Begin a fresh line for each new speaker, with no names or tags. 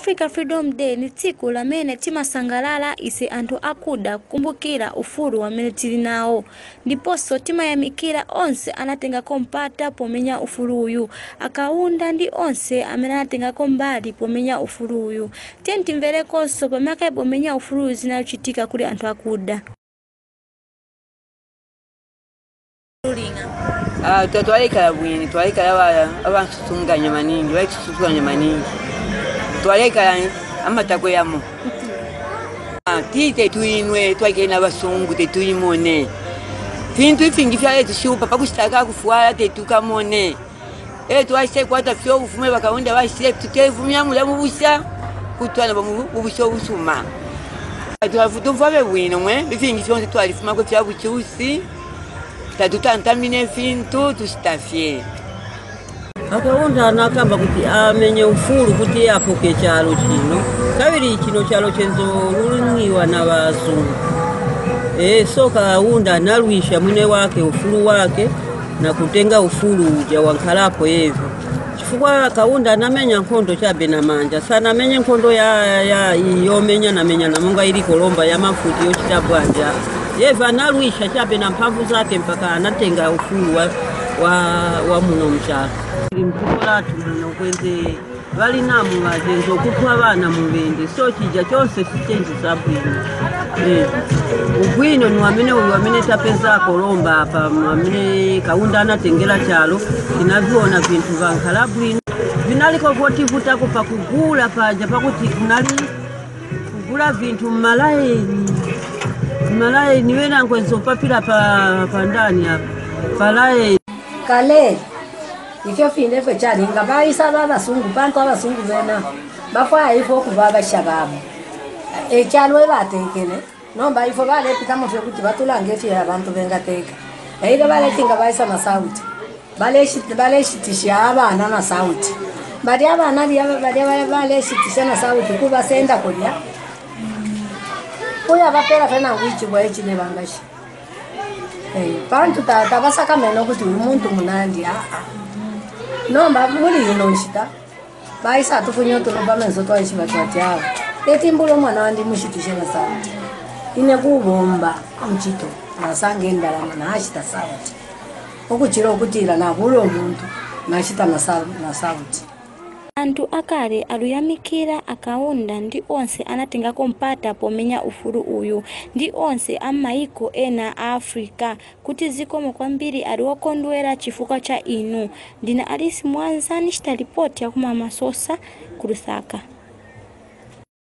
Africa Freedom Day ni tsiku lamene timasangalala ise anthu akuda kumbukira ufulu wamene tili nawo. Ndiponso timayamikira onse anatengako mpata pomenya ufulu uyu, Akaunda ndi onse amene anatengako mbali pomenya ufulu uyu. Tiye timverekonso pamene pomenya ufulu uyu zinachitika kuli anthu akuda.
Twaleka bwini, twaleka abantu tunganya maningi, tunganya maningi. Twaleka amatakwe yamo. Tite tuinwe, twakena basungu tetuyimone. Fintu ifingi fya etishupa pakusitaka kufuala tetukamone. Twase kwata fyo ufume bakaunda bashire tutevumya mulamu busha kutwana bubusho busuma. Tuvabe bwino mwe bifingi fyonse twalifuma ko fya buchusi. Tatutantamine fintu tustafye.
Akaunda nakamba kuti amenye ufulu kuti apoke cyalo kino. Kabiri kino cyalo cyenzo lulingiwa n'abazungu. So Kaunda nalwisha mwine wake ufulu wake na kutenga ufulu uja wankalapo yevo. Chifukwa Kaunda namenya nkondo chabe na manja. Sana menye nkondo ya yomenya na menya na munga ili kolomba ya mafuti yochitabwanja. Yeva nalwisha chabe na mpamvu zake mpaka anatenga ufulu wa muno mchaka. Mtukola tunokwenze bali namu wajenzo kutwa abana mubende so kija cyose sichenji sabwino. Ugwino nwamene uwamene tapeza kolomba hapa mwamene Kaunda anatengela cyalo kinaviona vintu vankalabwino vinaliko votivuta ko pakugula paja pakuti kunali kugula vintu malaye niwe nankwenzo papira pa ndani hapa palaye
kale ikyo finde fe cyari ngabayisa babasungu bantu abasungu bena bafwa ifo kubaba shababu cyalwe batekene nomba ifo bale pitamo fyo kuti batulange fye abantu bengateka eira bale tinga bayisa na sauti bale shitisha abana na sauti bali abana bale shitisha na sauti kuba senda kulya kuya bapera fena wichi bwa echi ne bangashi bantu tabasaka meno kuti umuntu munandi nomba muri inonshita bayisa tufunyo tuloba menzo twayishi batwati abo etimbulo mwana wandi mushitishe na sauti ine kubomba mchito nasange ndalama na hashita sauti okuchira okutira na bulo omuntu nashita na sauti.
Antu akale aluyamikira Akaunda ndi onse anatengako mpata pomenya ufulu uyu ndi onse amaiko ena Afrika kuti zikomo kwambiri aliwakondwera chifukwa cha inu. Ndina Alice Mwanza nishita ripoti ya kumama Sosa ku Lusaka.